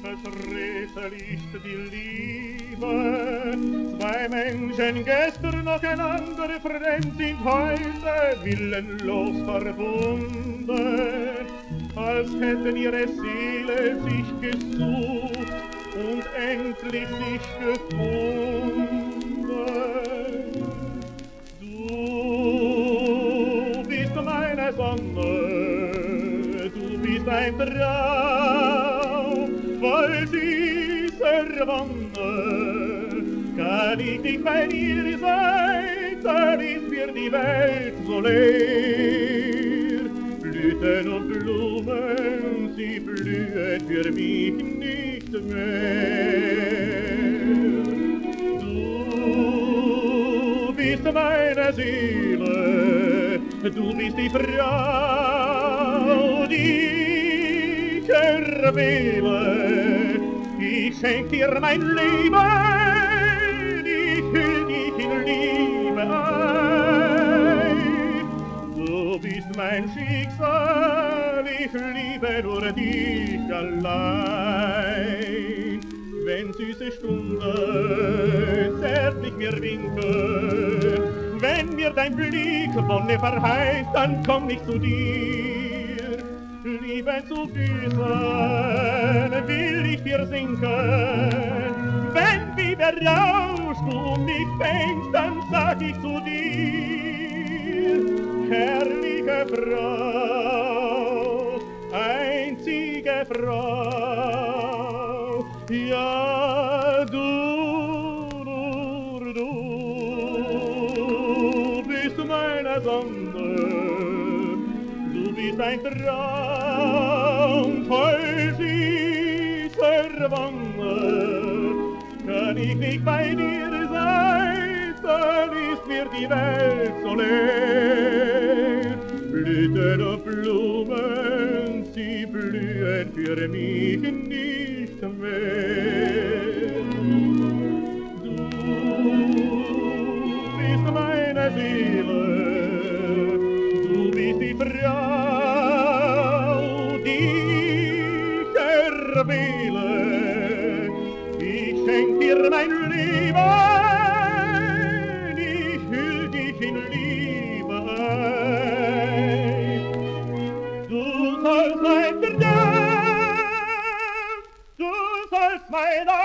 Es rätselt die Liebe. Zwei Menschen gestern noch einander fremd sind heute willenlos verbunden, als hätten ihre Seele sich gesucht und endlich sich gefunden. Du bist meine Sonne, du bist ein Traum, voll süßer Wonne. Kann ich nicht bei dir sein, dann ist mir die Welt so leer. Blüten und Blumen, sie blühen für mich nicht mehr. Du bist meine Seele, du bist die Frau, die ich erwähle. Ich schenk dir mein Leben, ich hüll dich in Liebe ein. Du bist mein Schicksal, ich liebe nur dich allein. Wenn süße Stunde zärtlich mir winke, wenn mir dein Blick Wonne verheißt, dann komm ich zu dir. Liebe zu Füßen will ich dir sinken, wenn wie der Rausch du mich fängst, dann sag ich zu dir, herrliche Frau, einzige Frau, ja du bist meine Sonne, du bist ein Traum voll süßer Wonne. Kann ich nicht bei dir sein, dann ist mir die Welt so leer. Blüten und Blumen, sie blühen für mich nicht mehr. Du bist meine Seele, du bist die Frau, die ich erwähle. Ich schenk dir mein Leben, ich hüll dich in Liebe ein. Du sollst mein Traum, du sollst mein